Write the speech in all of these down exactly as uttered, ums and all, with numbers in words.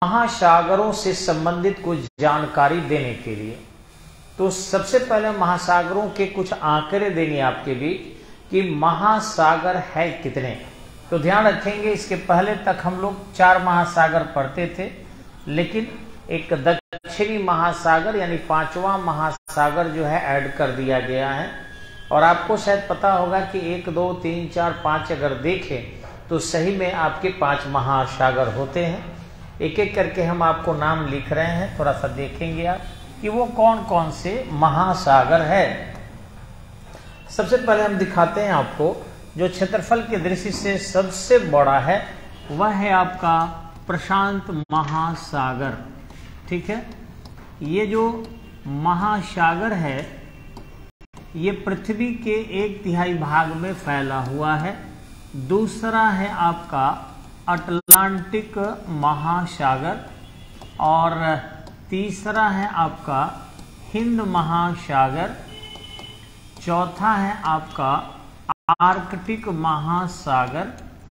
महासागरों से संबंधित कुछ जानकारी देने के लिए। तो सबसे पहले महासागरों के कुछ आंकड़े देंगे आपके भी कि महासागर है कितने। तो ध्यान रखेंगे, इसके पहले तक हम लोग चार महासागर पढ़ते थे, लेकिन एक दक्षिणी महासागर यानी पांचवा महासागर जो है ऐड कर दिया गया है। और आपको शायद पता होगा कि एक दो तीन चार पांच अगर देखें तो सही में आपके पांच महासागर होते हैं। एक एक करके हम आपको नाम लिख रहे हैं, थोड़ा सा देखेंगे आप कि वो कौन कौन से महासागर है। सबसे पहले हम दिखाते हैं आपको जो क्षेत्रफल के दृष्टि से सबसे बड़ा है, वह है आपका प्रशांत महासागर। ठीक है, ये जो महासागर है ये पृथ्वी के एक तिहाई भाग में फैला हुआ है। दूसरा है आपका अटलांटिक महासागर और तीसरा है आपका हिंद महासागर। चौथा है आपका आर्कटिक महासागर,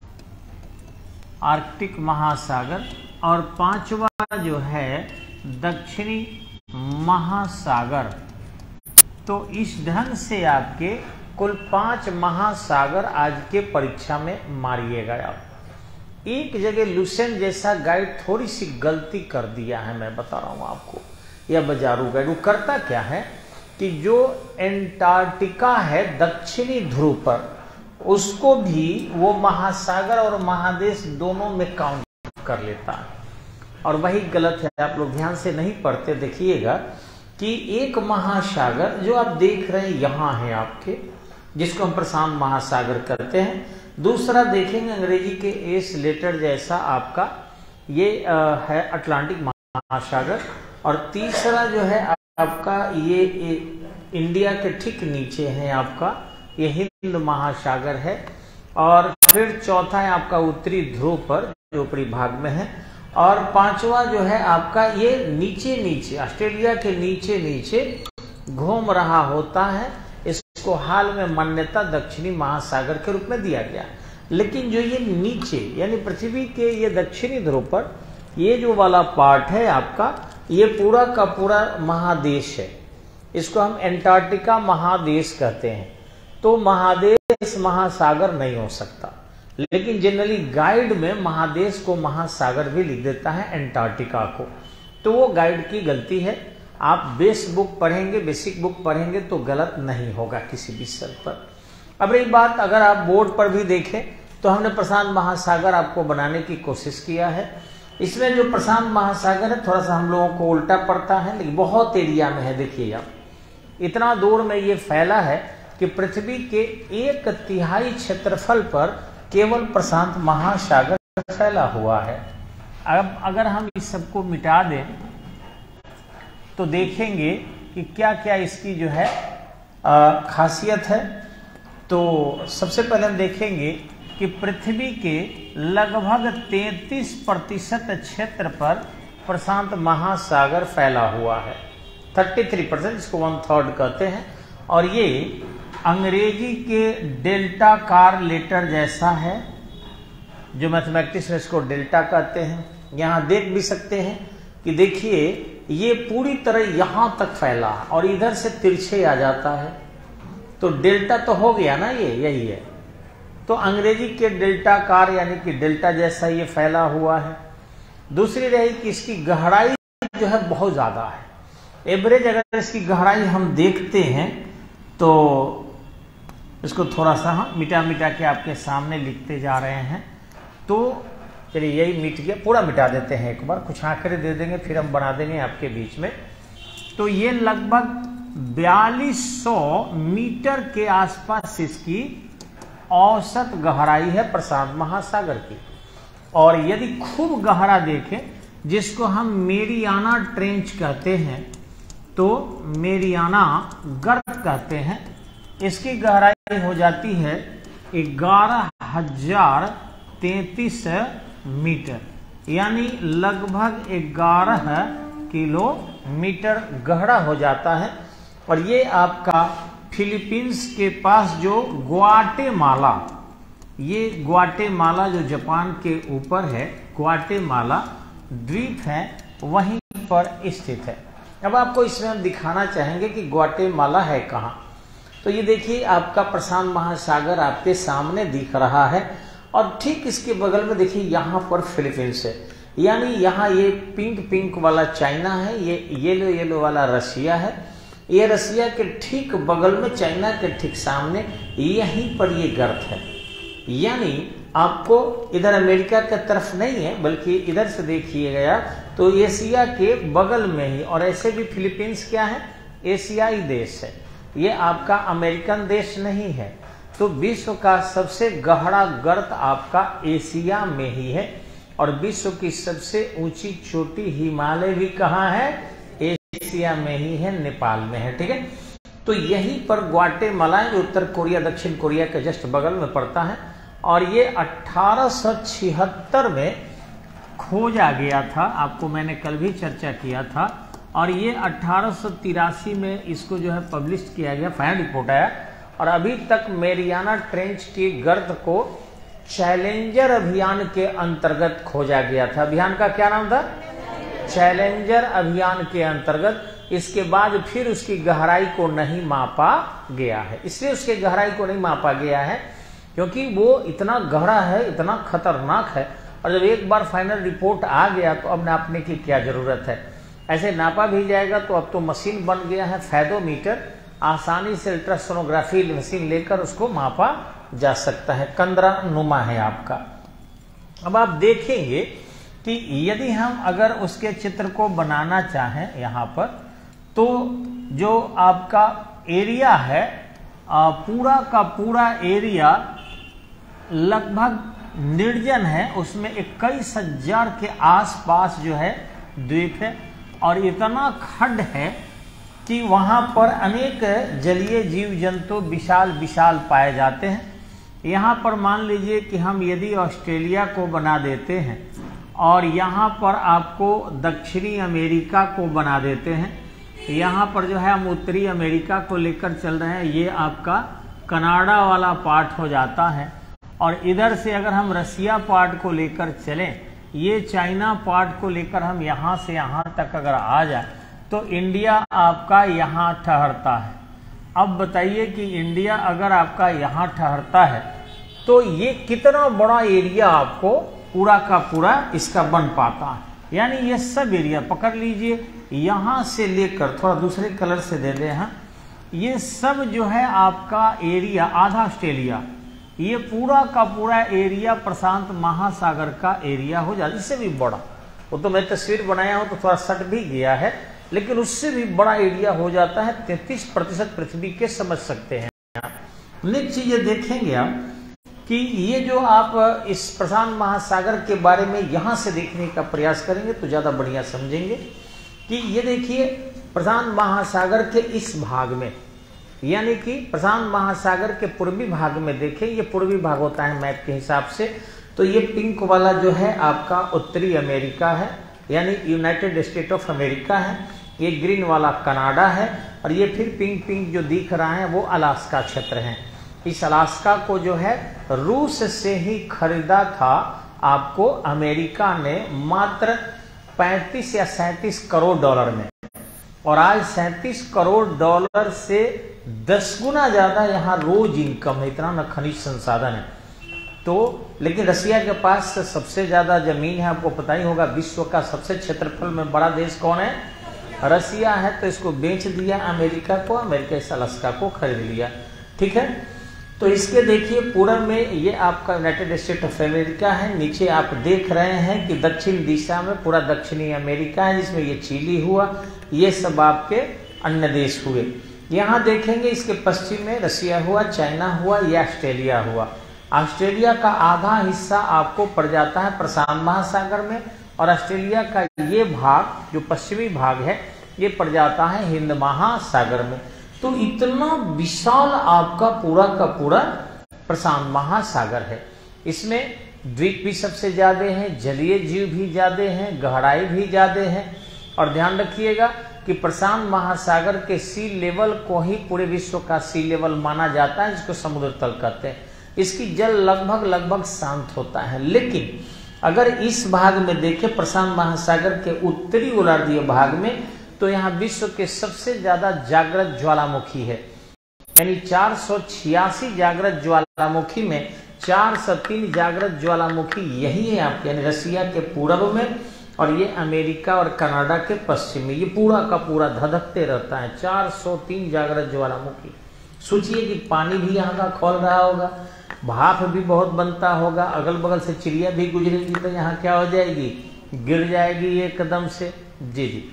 आर्कटिक महासागर और पांचवा जो है दक्षिणी महासागर। तो इस ढंग से आपके कुल पांच महासागर आज के परीक्षा में मारिएगा आप। एक जगह लुसेंट जैसा गाइड थोड़ी सी गलती कर दिया है, मैं बता रहा हूं आपको, यह बाजारू गाइड। वो करता क्या है कि जो एंटार्क्टिका है दक्षिणी ध्रुव पर, उसको भी वो महासागर और महादेश दोनों में काउंट कर लेता है, और वही गलत है। आप लोग ध्यान से नहीं पढ़ते, देखिएगा कि एक महासागर जो आप देख रहे हैं यहां है आपके, जिसको हम प्रशांत महासागर करते हैं। दूसरा देखेंगे अंग्रेजी के एस लेटर जैसा आपका ये आ, है अटलांटिक महासागर। और तीसरा जो है आपका ये, ये इंडिया के ठीक नीचे है आपका ये हिंद महासागर है। और फिर चौथा है आपका उत्तरी ध्रुव पर जो ऊपरी भाग में है। और पांचवा जो है आपका ये नीचे नीचे ऑस्ट्रेलिया के नीचे नीचे घूम रहा होता है। इसको हाल में मान्यता दक्षिणी महासागर के रूप में दिया गया। लेकिन जो ये नीचे यानी पृथ्वी के ये दक्षिणी ध्रुव पर ये जो वाला पार्ट है आपका, ये पूरा का पूरा महादेश है। इसको हम एंटार्क्टिका महादेश कहते हैं। तो महादेश महासागर नहीं हो सकता, लेकिन जनरली गाइड में महादेश को महासागर भी लिख देता है एंटार्क्टिका को। तो वो गाइड की गलती है। आप बेस बुक पढ़ेंगे, बेसिक बुक पढ़ेंगे तो गलत नहीं होगा किसी भी स्तर पर। अब रही बात, अगर आप बोर्ड पर भी देखें तो हमने प्रशांत महासागर आपको बनाने की कोशिश किया है। इसमें जो प्रशांत महासागर है थोड़ा सा हम लोगों को उल्टा पड़ता है, लेकिन बहुत एरिया में है। देखिए आप, इतना दूर में ये फैला है कि पृथ्वी के एक तिहाई क्षेत्रफल पर केवल प्रशांत महासागर फैला हुआ है। अब अगर हम इस सबको मिटा दें तो देखेंगे कि क्या क्या इसकी जो है आ, खासियत है। तो सबसे पहले हम देखेंगे कि पृथ्वी के लगभग तैंतीस प्रतिशत क्षेत्र पर प्रशांत महासागर फैला हुआ है। तैंतीस परसेंट, इसको वन थर्ड कहते हैं। और ये अंग्रेजी के डेल्टा कार लेटर जैसा है, जो मैथमेटिक्स में इसको डेल्टा कहते हैं। यहाँ देख भी सकते हैं कि देखिए ये पूरी तरह यहाँ तक फैला और इधर से तिरछे आ जाता है। तो डेल्टा तो हो गया ना, ये यही है। तो अंग्रेजी के डेल्टा कार यानी कि डेल्टा जैसा ये फैला हुआ है। दूसरी रही कि इसकी गहराई जो है बहुत ज्यादा है। एवरेज अगर इसकी गहराई हम देखते हैं तो इसको थोड़ा सा हम मिटा मिटा के आपके सामने लिखते जा रहे हैं। तो चलिए यही मिट गया, पूरा मिटा देते हैं एक बार, कुछ आंकड़े दे देंगे फिर हम बना देंगे आपके बीच में। तो ये लगभग बयालीस सौ मीटर के आसपास इसकी औसत गहराई है प्रशांत महासागर की। और यदि खूब गहरा देखें, जिसको हम मेरियाना ट्रेंच कहते हैं, तो मेरियाना गर्त कहते हैं, इसकी गहराई हो जाती है ग्यारह हजार तैतीस मीटर, यानी लगभग ग्यारह किलोमीटर गहरा हो जाता है। और ये आपका फिलीपींस के पास जो ग्वाटेमाला, ये ग्वाटेमाला जो जापान के ऊपर है, ग्वाटेमाला, द्वीप हैं वहीं पर स्थित है। अब आपको इसमें हम दिखाना चाहेंगे कि ग्वाटेमाला है कहाँ। तो ये देखिए आपका प्रशांत महासागर आपके सामने दिख रहा है और ठीक इसके बगल में देखिए यहाँ पर फिलीपींस है, यानी यहाँ ये पिंक पिंक वाला चाइना है, ये येलो येलो वाला रसिया है। ये रसिया के ठीक बगल में चाइना के ठीक सामने यहीं पर ये गर्त है, यानी आपको इधर अमेरिका की तरफ नहीं है बल्कि इधर से देखिए गया तो एशिया के बगल में ही। और ऐसे भी फिलीपींस क्या है, एशियाई देश है, ये आपका अमेरिकन देश नहीं है। तो विश्व का सबसे गहरा गर्त आपका एशिया में ही है और विश्व की सबसे ऊंची चोटी हिमालय भी कहाँ है, एशिया में ही है, नेपाल में है। ठीक है, तो यहीं पर ग्वाटेमाला जो उत्तर कोरिया दक्षिण कोरिया के जस्ट बगल में पड़ता है और ये अठारह सौ छिहत्तर में खोजा गया था, आपको मैंने कल भी चर्चा किया था। और ये अठारह सौ तिरासी में इसको जो है पब्लिश किया गया, फाइनल रिपोर्ट आया। और अभी तक मेरियाना ट्रेंच की गर्त को चैलेंजर अभियान के अंतर्गत खोजा गया था। अभियान का क्या नाम था, चैलेंजर अभियान के अंतर्गत। इसके बाद फिर उसकी गहराई को नहीं मापा गया है, इसलिए उसके गहराई को नहीं मापा गया है क्योंकि वो इतना गहरा है, इतना खतरनाक है। और जब एक बार फाइनल रिपोर्ट आ गया तो अब नापने की क्या जरूरत है, ऐसे नापा भी जाएगा। तो अब तो मशीन बन गया है फैदोमीटर, आसानी से अल्ट्रासोनोग्राफी मशीन लेकर उसको मापा जा सकता है। कंदरा नुमा है आपका। अब आप देखेंगे कि यदि हम अगर उसके चित्र को बनाना चाहें यहाँ पर, तो जो आपका एरिया है पूरा का पूरा एरिया लगभग निर्जन है, उसमें इक्कीस हजार के आसपास जो है द्वीप है और इतना खड्ड है कि वहाँ पर अनेक जलीय जीव जंतु विशाल विशाल पाए जाते हैं। यहाँ पर मान लीजिए कि हम यदि ऑस्ट्रेलिया को बना देते हैं और यहाँ पर आपको दक्षिणी अमेरिका को बना देते हैं, यहाँ पर जो है हम उत्तरी अमेरिका को लेकर चल रहे हैं, ये आपका कनाडा वाला पार्ट हो जाता है। और इधर से अगर हम रसिया पार्ट को लेकर चलें, ये चाइना पार्ट को लेकर हम यहाँ से यहाँ तक अगर आ जाए तो इंडिया आपका यहाँ ठहरता है। अब बताइए कि इंडिया अगर आपका यहाँ ठहरता है तो ये कितना बड़ा एरिया आपको पूरा का पूरा इसका बन पाता है। यानी ये सब एरिया पकड़ लीजिए, यहाँ से लेकर थोड़ा दूसरे कलर से दे दें, हाँ, ये सब जो है आपका एरिया आधा ऑस्ट्रेलिया, ये पूरा का पूरा एरिया प्रशांत महासागर का एरिया हो जाता है। इससे भी बड़ा, वो तो मैं तस्वीर बनाया हूं तो थोड़ा सट भी गया है, लेकिन उससे भी बड़ा एरिया हो जाता है। तैंतीस प्रतिशत पृथ्वी के समझ सकते हैं। नेक्स्ट चीज ये देखेंगे आप कि ये जो आप इस प्रशांत महासागर के बारे में यहां से देखने का प्रयास करेंगे तो ज्यादा बढ़िया समझेंगे कि ये देखिए प्रशांत महासागर के इस भाग में, यानी कि प्रशांत महासागर के पूर्वी भाग में देखें, ये पूर्वी भाग होता है मैप के हिसाब से, तो ये पिंक वाला जो है आपका उत्तरी अमेरिका है, यानी यूनाइटेड स्टेट ऑफ अमेरिका है। ये ग्रीन वाला कनाडा है और ये फिर पिंक पिंक जो दिख रहा है वो अलास्का क्षेत्र है। इस अलास्का को जो है रूस से ही खरीदा था आपको अमेरिका ने मात्र पैंतीस या सैंतीस करोड़ डॉलर में, और आज सैंतीस करोड़ डॉलर से दस गुना ज्यादा यहाँ रोज इनकम है, इतना न खनिज संसाधन है। तो लेकिन रसिया के पास सबसे ज्यादा जमीन है, आपको पता ही होगा। विश्व का सबसे क्षेत्रफल में बड़ा देश कौन है, रसिया है। तो इसको बेच दिया अमेरिका को, अमेरिका इस अलास्का को खरीद लिया। ठीक है, तो इसके देखिए पूर्व में ये आपका यूनाइटेड स्टेट ऑफ अमेरिका है, नीचे आप देख रहे हैं कि दक्षिण दिशा में पूरा दक्षिणी अमेरिका है, जिसमें ये चिली हुआ, ये सब आपके अन्य देश हुए। यहाँ देखेंगे इसके पश्चिम में रसिया हुआ, चाइना हुआ, या ऑस्ट्रेलिया हुआ। ऑस्ट्रेलिया का आधा हिस्सा आपको पड़ जाता है प्रशांत महासागर में, और ऑस्ट्रेलिया का ये भाग जो पश्चिमी भाग है ये पड़ जाता है हिंद महासागर में। तो इतना विशाल आपका पूरा का पूरा प्रशांत महासागर है। इसमें द्वीप भी सबसे ज्यादा हैं, जलीय जीव भी ज्यादा हैं, गहराई भी ज्यादा है। और ध्यान रखिएगा कि प्रशांत महासागर के सी लेवल को ही पूरे विश्व का सी लेवल माना जाता है, जिसको समुद्र तल कहते हैं। इसकी जल लगभग लगभग शांत होता है, लेकिन अगर इस भाग में देखें प्रशांत महासागर के उत्तरी गोलार्धीय भाग में, तो यहाँ विश्व के सबसे ज्यादा जागृत ज्वालामुखी है, यानी चार सौ छियासी जागृत ज्वालामुखी में चार सौ तीन जागृत ज्वालामुखी यही है आपके, यानी रसिया के पूर्व में, और ये अमेरिका और कनाडा के पश्चिम में, ये पूरा का पूरा धधकते रहता है। चार सौ तीन जागृत ज्वालामुखी। सोचिए कि पानी भी यहाँ का खोल रहा होगा, भाप भी बहुत बनता होगा, अगल बगल से चिड़िया भी गुजरेगी तो यहाँ क्या हो जाएगी, गिर जाएगी एकदम से। जी जी।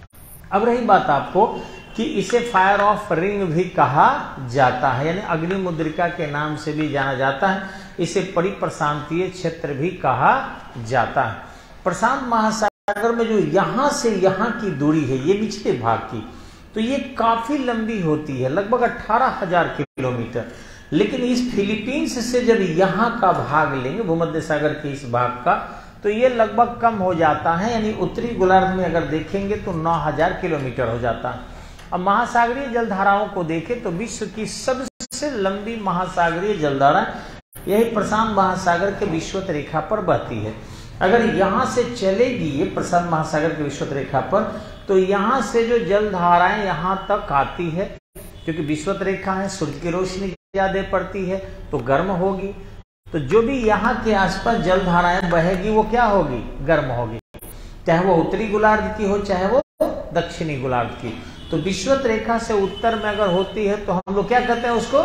अब रही बात आपको कि इसे फायर ऑफ रिंग भी कहा जाता है, यानी अग्नि मुद्रिका के नाम से भी जाना जाता है। इसे परिप्रशांतीय क्षेत्र भी कहा जाता है। प्रशांत महासागर में जो यहां से यहां की दूरी है, ये निचले भाग की, तो ये काफी लंबी होती है, लगभग अठारह हजार किलोमीटर। लेकिन इस फिलीपींस से जब यहाँ का भाग लेंगे, भूमध्य सागर के इस भाग का, तो ये लगभग कम हो जाता है, यानी उत्तरी गोलार्ध में अगर देखेंगे तो नौ हजार किलोमीटर हो जाता है। अब महासागरीय जलधाराओं को देखें तो विश्व की सबसे लंबी महासागरीय जलधारा यही प्रशांत महासागर के विषुवत रेखा पर बहती है। अगर यहाँ से चलेगी ये प्रशांत महासागर के विषुवत रेखा पर, तो यहाँ से जो जलधाराएं यहाँ तक आती है, क्योंकि विषुवत रेखा है, सूर्य की रोशनी ज्यादा पड़ती है तो गर्म होगी, तो जो भी यहाँ के आसपास जलधाराएं बहेगी वो क्या होगी, गर्म होगी, चाहे वो उत्तरी गोलार्ध की हो चाहे वो दक्षिणी गोलार्ध की। तो विषुवत रेखा से उत्तर में अगर होती है तो हम लोग क्या कहते हैं उसको,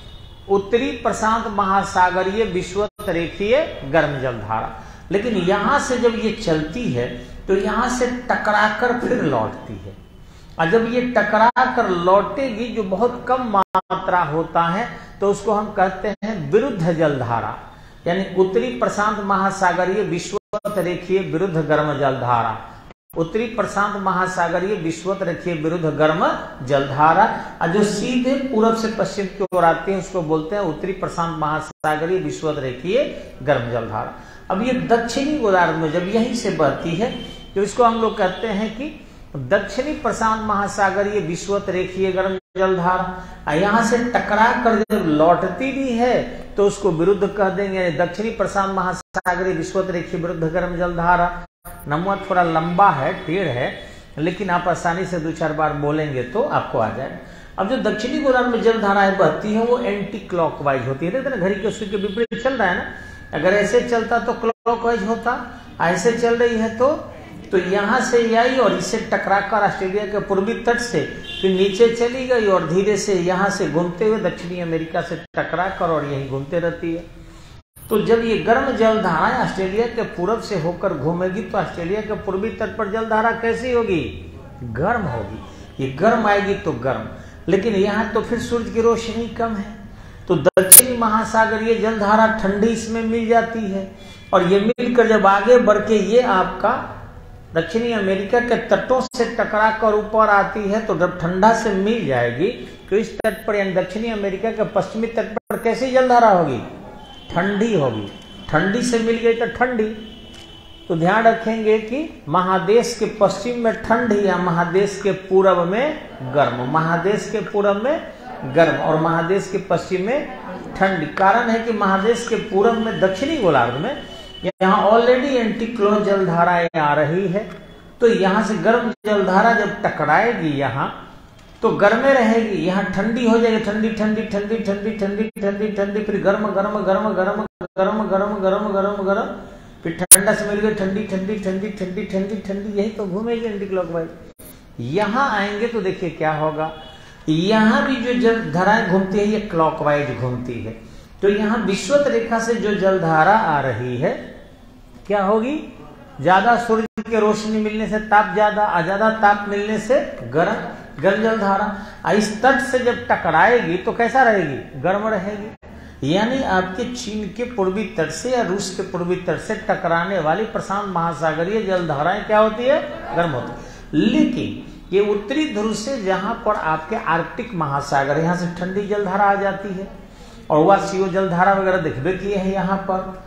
उत्तरी प्रशांत महासागरीय विषुवत रेखीय गर्म जलधारा। लेकिन यहां से जब ये चलती है तो यहां से टकराकर फिर लौटती है, और जब ये टकरा कर लौटेगी जो बहुत कम मात्रा होता है तो उसको हम कहते हैं विरुद्ध जलधारा, यानी उत्तरी प्रशांत महासागरीय विषुवत रेखीय विरुद्ध गर्म जलधारा। उत्तरी प्रशांत महासागरीय विषुवत रेखीय विरुद्ध गर्म जलधारा, और जो सीधे पूरब से पश्चिम की ओर आती है उसको बोलते हैं उत्तरी प्रशांत महासागरीय विषुवत रेखीय गर्म जलधारा। अब ये दक्षिणी गोलार्ध में जब यहीं से बहती है तो इसको हम लोग कहते हैं कि दक्षिणी प्रशांत महासागरीय विषुवत रेखीय गर्म जलधारा। यहाँ से टकरा कर जब लौटती भी है तो उसको विरुद्ध कह देंगे, दक्षिणी प्रशांत महासागरीय विषुवत रेखीय विरुद्ध गर्म जलधारा। नमूना थोड़ा लंबा है, टेढ़ है, लेकिन आप आसानी से दो चार बार बोलेंगे तो आपको आ जाए। अब जो दक्षिणी गोलार्ध में जलधाराएं बहती है वो एंटी क्लॉकवाइज होती है, देखते ना घड़ी के सूर्य के विपरीत चल रहा है ना, अगर ऐसे चलता तो क्लॉकवाइज होता, ऐसे चल रही है तो तो यहाँ से आई और इससे टकराकर ऑस्ट्रेलिया के पूर्वी तट से फिर नीचे चली गई और धीरे से यहाँ से घूमते हुए दक्षिणी अमेरिका से टकराकर और यही घूमते रहती है। तो जब ये गर्म जलधाराएं ऑस्ट्रेलिया के पूरब से होकर घूमेगी तो ऑस्ट्रेलिया के पूर्वी तट पर जलधारा कैसी होगी, गर्म होगी। ये गर्म आएगी तो गर्म, लेकिन यहाँ तो फिर सूर्य की रोशनी कम है तो दक्षिणी महासागरीय जलधारा ठंडी इसमें मिल जाती है, और ये मिलकर जब आगे बढ़ के ये आपका दक्षिणी अमेरिका के तटों से टकरा कर ऊपर आती है तो जब ठंडा से मिल जाएगी तो इस तट पर यानी दक्षिणी अमेरिका के पश्चिमी तट पर कैसी जलधारा होगी, ठंडी होगी। ठंडी से मिल गई तो ठंडी, तो ध्यान रखेंगे कि महादेश के पश्चिम में ठंडी या महादेश के पूर्व में गर्म, महादेश के पूर्व में गर्म और महादेश के पश्चिम में ठंडी। कारण है कि महादेश के पूर्व में दक्षिणी गोलार्ध में यहाँ ऑलरेडी एंटीक्लोन जलधाराएं आ रही है, तो यहाँ से गर्म जलधारा जब टकराएगी यहाँ तो गर्मे रहेगी, यहाँ ठंडी हो जाएगी, ठंडी ठंडी ठंडी ठंडी ठंडी ठंडी ठंडी फिर गर्म गर्म गर्म गर्म गर्म गर्म गर्म गर्म गर्म फिर ठंडा से मिल गई ठंडी ठंडी ठंडी ठंडी ठंडी ठंडी, यही तो घूमेगी एंटी क्लॉकवाइज। यहाँ आएंगे तो देखिए क्या होगा, यहाँ भी जो जलधाराएं घूमती है ये क्लॉकवाइज घूमती है, तो यहाँ विषुवत रेखा से जो जलधारा आ रही है क्या होगी, ज्यादा सूर्य की रोशनी मिलने से ताप ज्यादा, और ज्यादा ताप मिलने से गर्म गर्म जलधारा इस तट से जब टकराएगी तो कैसा रहेगी, गर्म रहेगी। यानी आपके चीन के पूर्वी तट से या रूस के पूर्वी तट से टकराने वाली प्रशांत महासागरीय जलधाराएं क्या होती है, गर्म होती है। लेकिन ये उत्तरी ध्रुव से जहां पर आपके आर्कटिक महासागर, यहाँ से ठंडी जलधारा आ जाती है, और वह सीओ जलधारा वगैरह देखबे किए हैं यहाँ पर,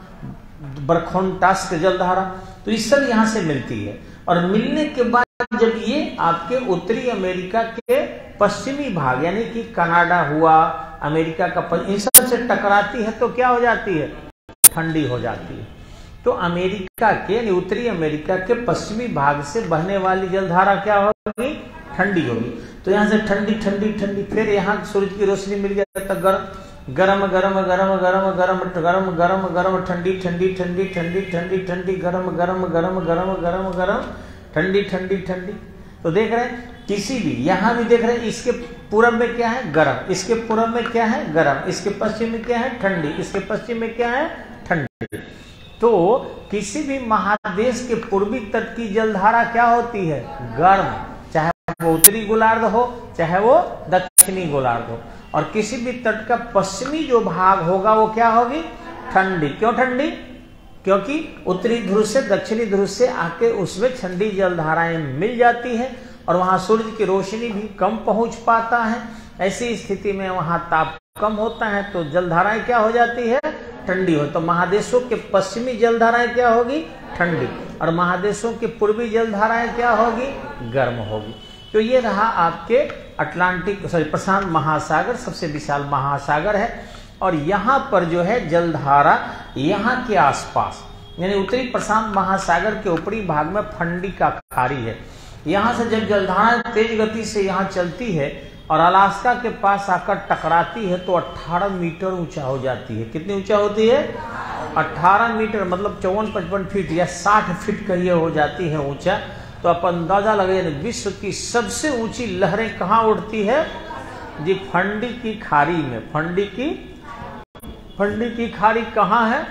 बरखोनटास्क जलधारा, तो इस सब यहाँ से मिलती है। और मिलने के बाद जब ये आपके उत्तरी अमेरिका के पश्चिमी भाग यानी कि कनाडा हुआ, अमेरिका का इन सब से टकराती है तो क्या हो जाती है, ठंडी हो जाती है। तो अमेरिका के यानी उत्तरी अमेरिका के पश्चिमी भाग से बहने वाली जलधारा क्या होगी? ठंडी होगी। तो यहाँ से ठंडी ठंडी ठंडी, फिर यहाँ सूरज की रोशनी मिल गया तो गर्म गरम गरम गरम गरम गरम गरम गरम गरम ठंडी ठंडी ठंडी ठंडी ठंडी ठंडी गरम गरम गरम गरम गरम गरम ठंडी ठंडी ठंडी। तो देख रहे हैं किसी भी, यहाँ भी देख रहे हैं, इसके पूरब में क्या है? गरम, इसके पूरब में क्या है? गरम, इसके पश्चिम में क्या है? ठंडी, इसके पश्चिम में क्या है? ठंडी। तो किसी भी महादेश के पूर्वी तट की जलधारा क्या होती है? गर्म, चाहे वो उत्तरी गोलार्ध हो चाहे वो दक्षिणी गोलार्ध हो। और किसी भी तट का पश्चिमी जो भाग होगा वो क्या होगी? ठंडी। क्यों ठंडी? क्योंकि उत्तरी ध्रुव से दक्षिणी ध्रुव से आके उसमें ठंडी जलधाराएं मिल जाती है और वहां सूर्य की रोशनी भी कम पहुंच पाता है। ऐसी स्थिति में वहां ताप कम होता है तो जलधाराएं क्या हो जाती है? ठंडी हो। तो महादेशों के पश्चिमी जलधाराएं क्या होगी? ठंडी, और महादेशों की पूर्वी जलधाराएं क्या होगी? गर्म होगी। तो ये रहा आपके अटलांटिक सॉरी प्रशांत महासागर, सबसे विशाल महासागर है। और यहाँ पर जो है जलधारा यहाँ के आसपास यानी उत्तरी प्रशांत महासागर के ऊपरी भाग में फंडी का खाड़ी है। यहाँ से जब जलधारा तेज गति से यहाँ चलती है और अलास्का के पास आकर टकराती है तो अठारह मीटर ऊंचा हो जाती है। कितनी ऊंचा होती है? अठारह मीटर, मतलब चौवन पचपन फीट या साठ फीट कहिए हो जाती है ऊंचा। तो आप अंदाजा लगे विश्व की सबसे ऊंची लहरें कहाँ उठती है? जी फंडी की खाड़ी में। फंडी की फंडी की खाड़ी कहाँ है?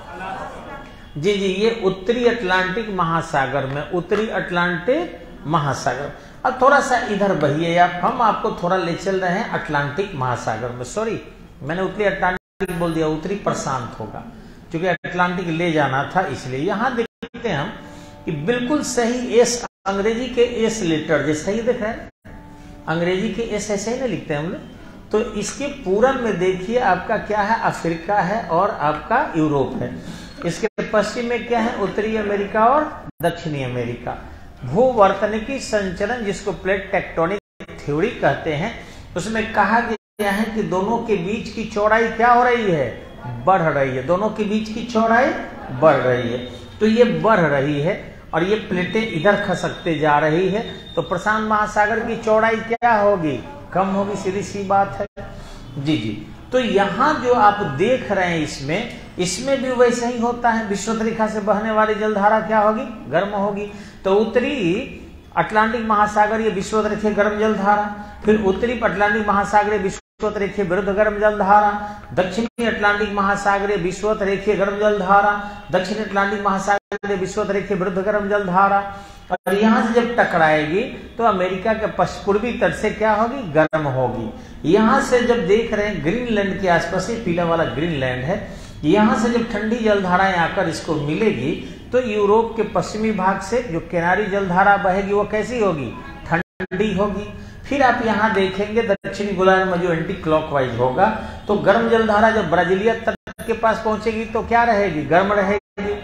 जी जी ये उत्तरी अटलांटिक महासागर में, उत्तरी अटलांटिक महासागर। अब थोड़ा सा इधर बहिए आप, हम आपको थोड़ा ले चल रहे हैं अटलांटिक महासागर में। सॉरी मैंने उत्तरी अटलांटिक बोल दिया, उत्तरी प्रशांत होगा क्योंकि अटलांटिक ले जाना था इसलिए। यहाँ देखते हैं हम कि बिल्कुल सही एस, अंग्रेजी के एस लेटर जैसे ही देख रहे हैं, अंग्रेजी के एस ऐसे ही नहीं लिखते हैं हम लोग। तो इसके पूरब में देखिए आपका क्या है? अफ्रीका है और आपका यूरोप है। इसके पश्चिम में क्या है? उत्तरी अमेरिका और दक्षिणी अमेरिका। भूवर्तनिकी संचलन जिसको प्लेट टेक्टोनिक थ्योरी कहते हैं, उसमें कहा गया है कि दोनों के बीच की चौड़ाई क्या हो रही है? बढ़ रही है। दोनों के बीच की चौड़ाई बढ़ रही है। तो ये बढ़ रही है और ये प्लेटें इधर खसकते जा रही है। तो प्रशांत महासागर की चौड़ाई क्या होगी? कम होगी, सीधी सी बात है। जी जी तो यहाँ जो आप देख रहे हैं इसमें इसमें भी वैसे ही होता है। विषुवत रेखा से बहने वाली जलधारा क्या होगी? गर्म होगी। तो उत्तरी अटलांटिक महासागर ये विषुवत रेखा गर्म जलधारा, फिर उत्तरी अटलांटिक महासागर विषुवत रेखा विरुद्ध गर्म जलधारा, दक्षिणी अटलांटिक महासागर विषुवत रेखा गर्म जलधारा, दक्षिण अटलांटिक महासागर विषुवत रेखा विरुद्ध गर्म जलधारा। और यहाँ से जब टकराएगी तो अमेरिका के पूर्वी तट से क्या होगी? गर्म होगी। यहाँ से जब देख रहे हैं ग्रीनलैंड के आसपास ही पीला वाला ग्रीनलैंड है, यहाँ से जब ठंडी जलधाराएं आकर इसको मिलेगी तो यूरोप के पश्चिमी भाग से जो किनारी जलधारा बहेगी वो कैसी होगी? ठंडी होगी। फिर आप यहाँ देखेंगे दक्षिणी गोलार्ध में जो एंटी क्लॉकवाइज होगा तो गर्म जलधारा जब ब्राजीलिया तट के पास पहुंचेगी तो क्या रहेगी? गर्म रहेगी।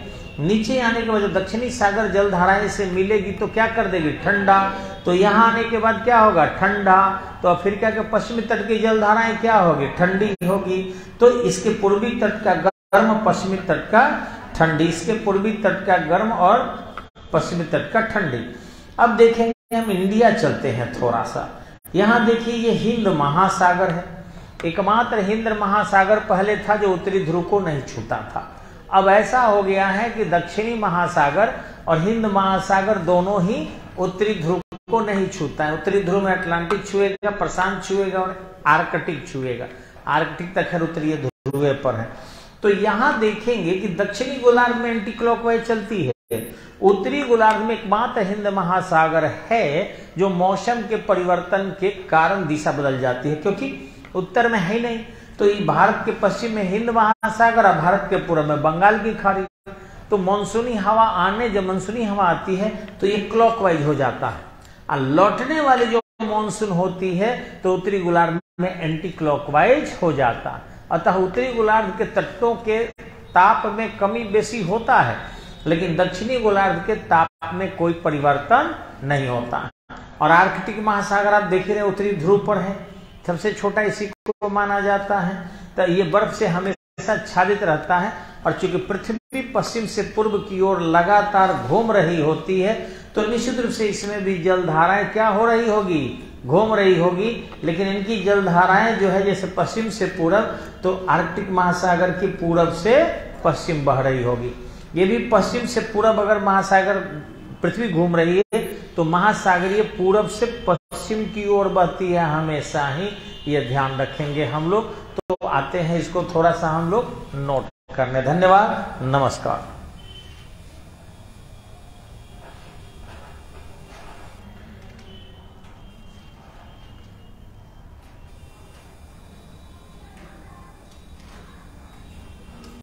नीचे आने के बाद जब दक्षिणी सागर जलधाराएं से मिलेगी तो क्या कर देगी? ठंडा। तो यहाँ आने के बाद क्या होगा? ठंडा। तो अफ्रीका के पश्चिमी तट की जलधाराएं क्या होगी? ठंडी होगी। तो इसके पूर्वी तट का गर्म, पश्चिमी तट का ठंडी, इसके पूर्वी तट का गर्म और पश्चिमी तट का ठंडी। अब देखेंगे हम इंडिया चलते हैं थोड़ा सा। यहाँ देखिए ये हिंद महासागर है। एकमात्र हिंद महासागर पहले था जो उत्तरी ध्रुव को नहीं छूता था। अब ऐसा हो गया है कि दक्षिणी महासागर और हिंद महासागर दोनों ही उत्तरी ध्रुव को नहीं छूता है। उत्तरी ध्रुव में अटलांटिक छुएगा, प्रशांत छुएगा और आर्कटिक छुएगा। आर्कटिक तक खैर उत्तरी ध्रुव पर है। तो यहाँ देखेंगे कि दक्षिणी गोलार्ध में एंटी क्लॉकवाइज चलती है, उत्तरी गोलार्ध में एकमात्र हिंद महासागर है जो मौसम के परिवर्तन के कारण दिशा बदल जाती है, क्योंकि उत्तर में है नहीं। तो ये भारत के पश्चिम में हिंद महासागर और भारत के पूर्व में बंगाल की खाड़ी। तो मानसूनी हवा आने जब मानसूनी हवा आती है तो ये क्लॉकवाइज हो जाता है, और लौटने वाली जो मानसून होती है तो उत्तरी गोलार्ध में एंटी क्लॉकवाइज हो जाता है। अतः उत्तरी गोलार्ध के तटों के ताप में कमी बेसी होता है, लेकिन दक्षिणी गोलार्ध के ताप में कोई परिवर्तन नहीं होता। और आर्कटिक महासागर आप देख रहे हैं उत्तरी ध्रुव पर है, सबसे छोटा इसी को माना जाता है। तो ये बर्फ से हमेशा आच्छादित रहता है और चूंकि पृथ्वी पश्चिम से पूर्व की ओर लगातार घूम रही होती है तो निश्चित रूप से इसमें भी जलधाराएं क्या हो रही होगी, घूम रही होगी। लेकिन इनकी जलधाराएं जो है जैसे पश्चिम से पूरब, तो आर्कटिक महासागर की पूरब से पश्चिम बह रही होगी। ये भी पश्चिम से पूरब अगर महासागर पृथ्वी घूम रही है तो महासागरीय पूरब से पश्चिम की ओर बहती है हमेशा ही, ये ध्यान रखेंगे हम लोग। तो आते हैं इसको थोड़ा सा हम लोग नोट करने। धन्यवाद, नमस्कार।